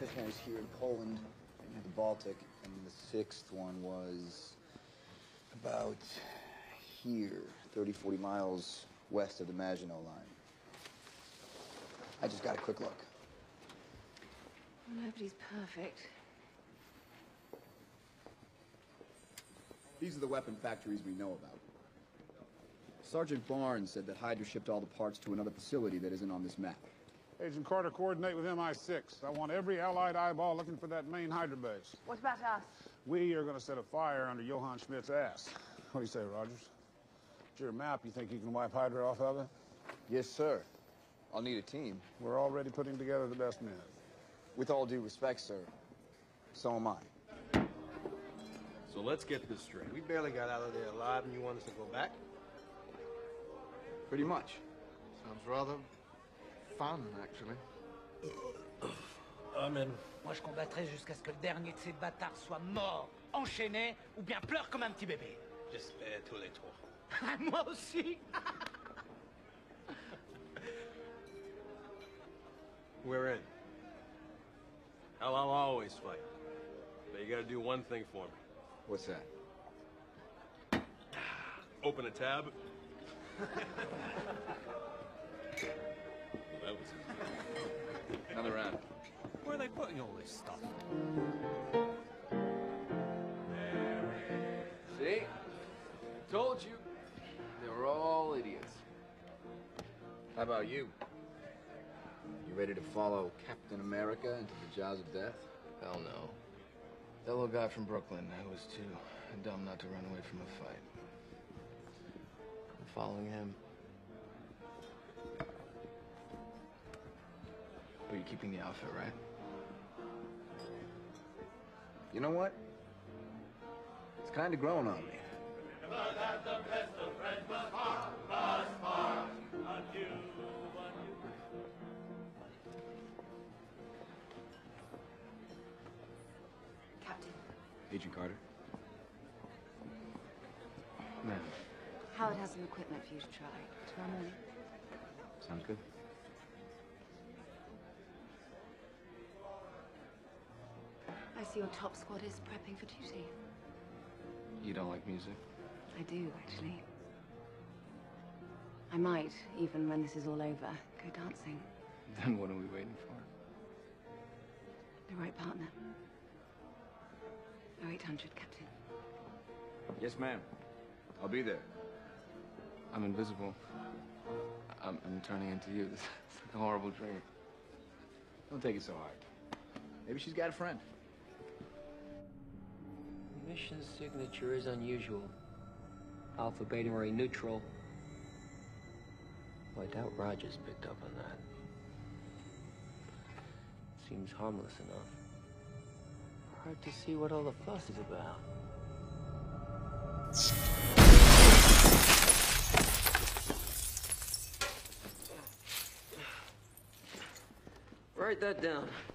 fifth one was here in Poland, in the Baltic, and the sixth one was about here, 30, 40 miles west of the Maginot Line. I just got a quick look. Well, nobody's perfect. These are the weapon factories we know about. Sergeant Barnes said that Hydra shipped all the parts to another facility that isn't on this map. Agent Carter, coordinate with MI6. I want every Allied eyeball looking for that main Hydra base. What about us? We are going to set a fire under Johann Schmidt's ass. What do you say, Rogers? It's your map. You think you can wipe Hydra off of it? Yes, sir. I'll need a team. We're already putting together the best men. With all due respect, sir, so am I. So let's get this straight. We barely got out of there alive, and you want us to go back? Pretty much. Sounds rather fun, actually. I'm in. Moi, je combattrai jusqu'à ce que le dernier de ces bâtards soit mort, enchaîné, ou bien pleure comme un petit bébé. J'espère tous les trois. Moi aussi. We're in. I'll always fight. But you gotta do one thing for me. What's that? Open a tab. Well, that was easy. Another round. Where are they putting all this stuff? See? Told you. They were all idiots. How about you? You ready to follow Captain America into the jaws of death? Hell no. That little guy from Brooklyn, who was too dumb not to run away from a fight. I'm following him. But you're keeping the outfit, right? You know what? It's kind of growing on me. Captain, Agent Carter. Man, Howard has some equipment for you to try tomorrow morning. Sounds good. I see your top squad is prepping for duty. you don't like music? I do, actually. I might, even when this is all over, go dancing. Then what are we waiting for? The right partner. 0800, Captain. Yes, ma'am. I'll be there. I'm invisible. I'm turning into you. This is like a horrible dream. Don't take it so hard. Maybe she's got a friend. Mission signature is unusual. Alpha Beta Ray neutral. Well, I doubt Rogers picked up on that. Seems harmless enough. Hard to see what all the fuss is about. Write that down.